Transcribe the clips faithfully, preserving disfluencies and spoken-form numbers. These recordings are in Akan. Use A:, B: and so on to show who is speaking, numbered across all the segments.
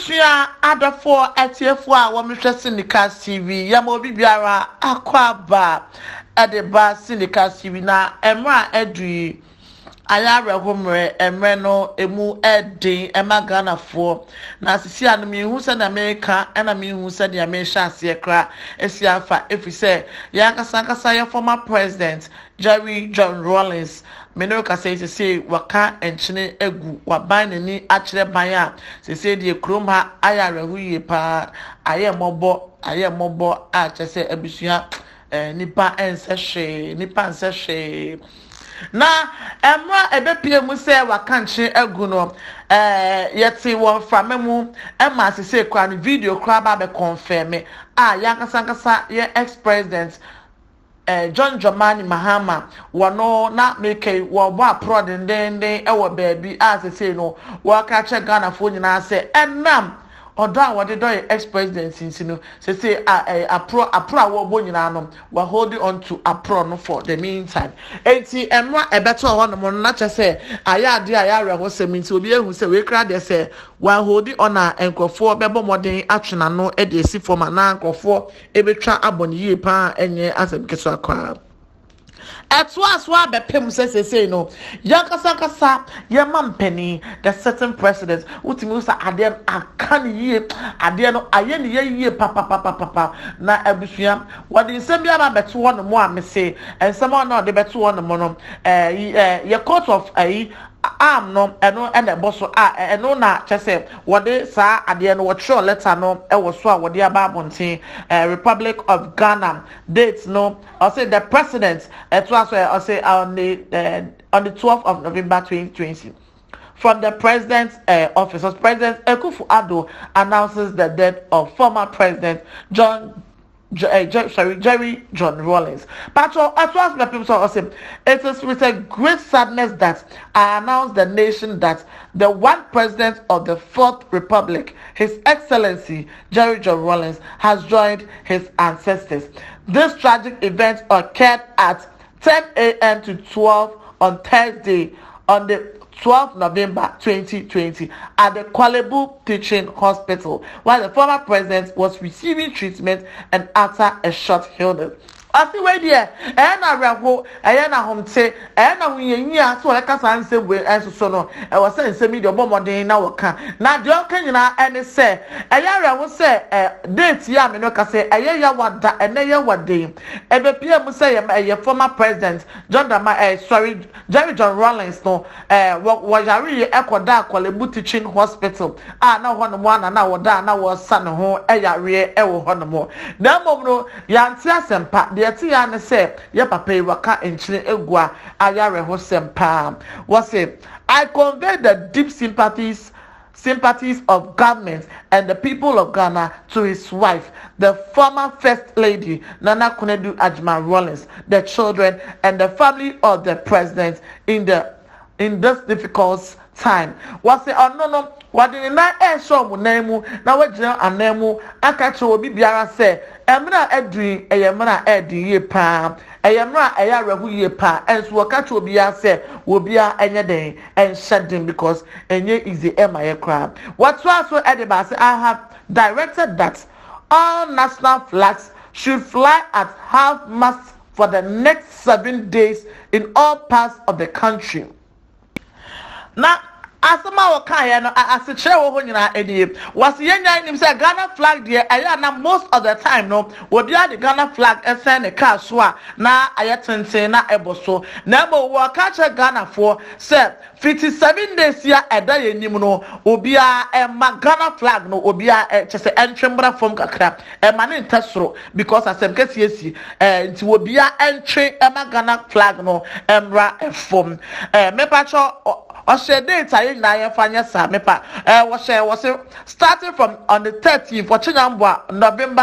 A: Abusia adafo etiefo a wo mehwe Sinika T V ya mo bibiara akwaba edeba Sinika T V na emra edui ayare homre emre no emu edin emagana fo na sisi anu mi hu se na America na mi hu se de America ase kra esi afa efise ya kasa kasa ya former president Jerry John Rawlings Meno ka say say waka enchine egu waban ni akire ban a say say de krom ha ayare huye pa aye mobo aye mobo a chese abusua eh nipa ense hwe nipa ense hwe na emra ebepie mu say waka enchine egu no eh yeti won framemu e ma say say kwa no video kra ba be confirm ah yakasa kasa ye ex president Uh, John Dramani Mahama wano na meke wo bo apro den den den e wo baabi as say no wo ka che Ghana fo nyina say enam odo a wode do ex president since no say say apro apro wo bo nyina no we holding on to apro no for the meantime enti emra ebeto ho no na che say aya ade aya reho seminti obi ehu say we kra de say we holding on a enkofo bebo modern atwena no e de si forma na enkofo ebetwa aboni yie pa enye asem keso akwa Etwa swa bepem se se se no yakasa kasa yema mpeni the certain president utimi usa ade aka ni yie ade no aye ni yie papa papa papa na abusua wodi nsem bia ba beto wo no mo amese ensem no de beto wo no mo no eh ye court of eh am no eno ene boso a eno na chese wode sa ade no wo tro letter no e wo so a wode aba abonten Republic of Ghana date no I say the president it was I say on the uh, on the twelfth of November twenty twenty from the president's uh, office. President Akufo-Addo announces the death of former president John Uh, Jer- sorry, Jerry John Rawlings. Patrol, as well as the people also, it is with a great sadness that I announce the nation that the one president of the Fourth Republic, His Excellency Jerry John Rawlings, has joined his ancestors. This tragic event occurred at ten a.m. to twelve on Thursday on the twelfth of November twenty twenty at the Kuala Lumpur Teaching Hospital, while the former president was receiving treatment and after a short illness. Asi we there eh na reho eh na homte eh na wunyanya so le kasa nse we enso so no e wo se nse mi de obomoden na wo ka na de o kan nyina ene se eh ya reho se eh date ya me no ka se eh ya wada ene ya wade e be pia mu se ye former president John Dama eh sorry Jerry John Rawlings no eh wo yari e koda Kuala Lumpur Teaching Hospital ah na ho no mo na na wo da na wo sa ne ho e yare e wo ho no mo na mom no ya nti asempa yeti ya ne se ye papa waka enchire egua ayare ho sempa was it I convey the deep sympathies sympathies of government and the people of Ghana to his wife, the former First Lady Nana Konadu Adjumani Rawlings, the children and the family of the president in the in this difficult time. Was it oh no no what did na e show mu nemu na wagina anemu aka che obi biara se emra edun eyemra edin ye pa eyemra eya rehu ye pa enso waka che obi ya se obi a enye den en shedding because enye easy ema ye kra what was so edeba say I have directed that all national flags should fly at half mast for the next seven days in all parts of the country. Now asama wo kan ye no asechire wo ho nyina edie was ye nyan nim say Ghana flag there aya na most of the time no obi a the Ghana flag e send the car so a na ayetenten na eboso na mo wo ka che Ghana for say fifty-seven days ya eda ye nim no obi a e ma Ghana flag no obi a che say entwembra from kakra e ma ne ntesoro because asem kesi esi eh nti obi a entwe e ma Ghana flag no emra e fom eh me pa cho o share data yin na yen fanya sa mepa eh wo share was starting from on the thirteenth for Chinyambwa November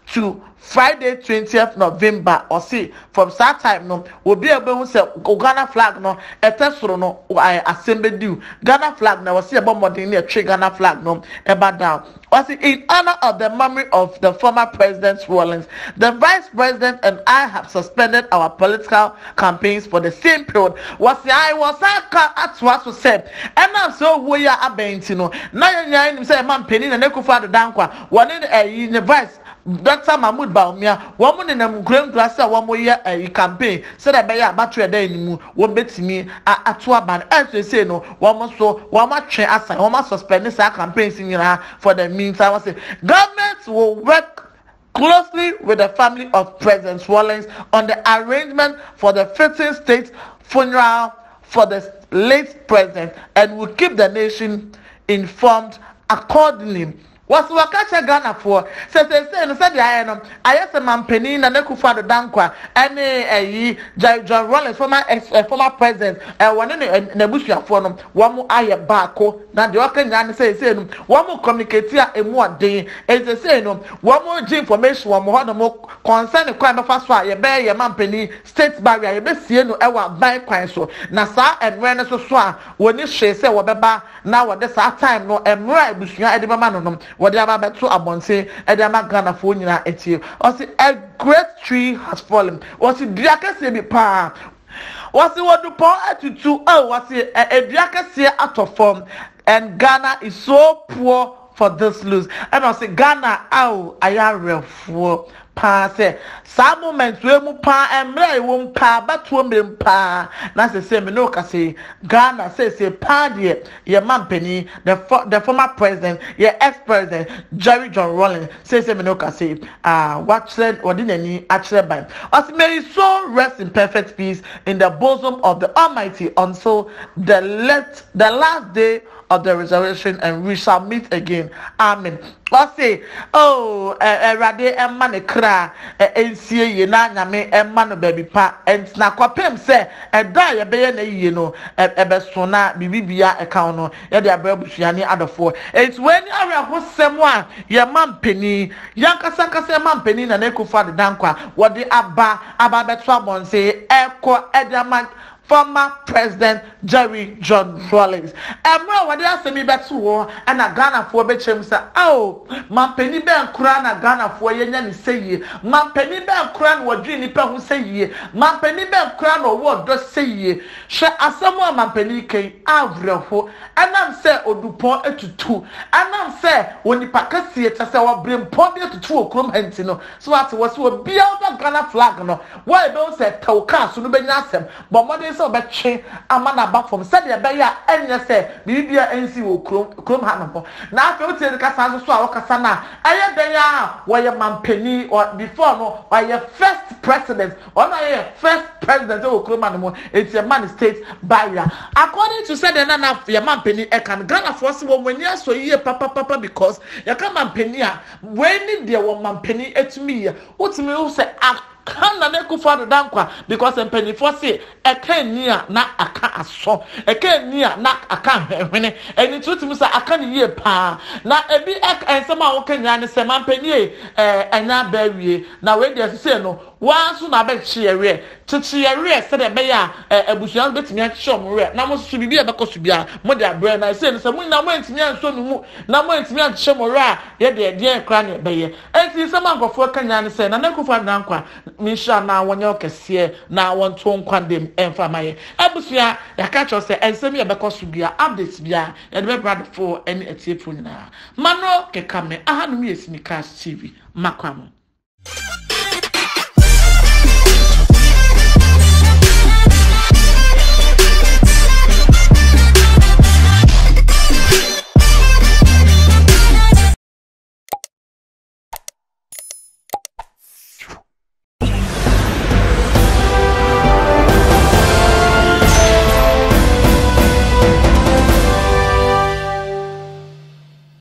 A: to Friday twentieth November or see from that time no will be able to say Ghana flag no etesoro no I assembly do Ghana flag now see about more than a Ghana flag no eba down. Was in honor of the memory of the former President Rawlings, the Vice President and I have suspended our political campaigns for the same period. Was I was at what to say, and I'm so we are abentino. Now you say man penny and Ekufa the Dankwa, one in a vice. Doctor Mahmoud Baumia, woman in a grand glass, one more year a campaign, said I bay a battery a day anymore, won't bet me at two ban, as they say no, one more so, one more chair as I almost suspend this campaigns in your for the means. I was saying, governments will work closely with the family of President Rawlings on the arrangement for the fifteen state funeral for the late president and will keep the nation informed accordingly. Was wakacha Ghana for say say say no say the ayenom ayese mampeni na Nekufa Dankwa ene eh John Rawlings former ex uh, former president eh wone ne nebusuafo no wo aye baako na de okanya ne say say no wo communicate a emu oden e say say no wo give information wo ho no concern kwan befa so a ye be ye mampeni state barrier ye be sie no e wa ban kwan so na sa enwe ne so so a woni hwe say wo beba na wo de sa time no emra ebusua e de bema no no what they are about to abonse and they are Ghana for you etie. Or see a great tree has fallen. Or see Diaka say be pa. Or see what do power to two oh what see a Diaka say out of form and Ghana is so poor for this lose. And I say Ghana oh I am real for pa say some moments we mu pa emre wo pa batu me pa na say say me no ka say Ghana say say pa de ye mampeni the for, the former president ye ex president Jerry John Rawlings say say me no ka say ah what said ordinary actually by as may his soul rest in perfect peace in the bosom of the Almighty until the let the last day of the resurrection, and we shall meet again. Amen. Let's say, oh, eh, rade emma ne kra, eh, ensie ye na nyame emma no baby pa, and na kwapem se, eh, da ye be ye na ye no, eh, ebe so na bibibia e ka no, ye de abrabusua ni adofo. It's when you are ho semwa, ye mampeni, yankasa kasa mampeni na Nekufa Dankwa, what the aba aba beto abonse, eko edaman former President Jerry John Rawlings. Emra wade asemi beto wo ana Ghana fo be chem say oh mampeni be nkura na Ghana fo ye nya ni seye mampeni be nkura na wodwi ni pe ho seye mampeni be nkura na wo do seye hwe asemu a mampeni kan avrefo anam se odupon etutu anam se woni pakase eta se wo brempon be etutu okrom hanti no so ati wo se wo bia o Ghana flag no wo e be se tawka so no be nya asem bo modern so be twe amana back from said the be ya enye se bibia ensi wo krom krom ha no na afi o tie ka sa so a wo kasa na aye den ya wo ye mampeni or before no or ye first president or na ye first president wo krom no mo it's a man state barrier according to said na na ye mampeni e kan Ghana for se wo mani aso ye papa papa because ye ka mampeni a when ni de wo mampeni etumi ye utumi wo se kan na Nekufa Dankwa because empeni for say e kan ni a na aka aso e kan ni a na aka hwene eni tutumi say aka ni ye pa na ebi ek ensema wo kan ya ne se mampeni eh anya ba wie na we dey say no wanso na be chiere chiere say de be ya abusuan betimi a chom re na mo su bibia be kosu bia mo de abre na say say mo na mo entimi anso no mu na mo entimi a chom re a ye de de kra ne be ye enti say man gofo kan ya ne say na Nekufa Dankwa misha na wonye okese na wonto nkwandem emfa maye abusua yaka cho se ensemi e bekoso bia updates bia ye de be brad for any etiefo nyina mano kekame ahanu mi esini Cash T V makwamo.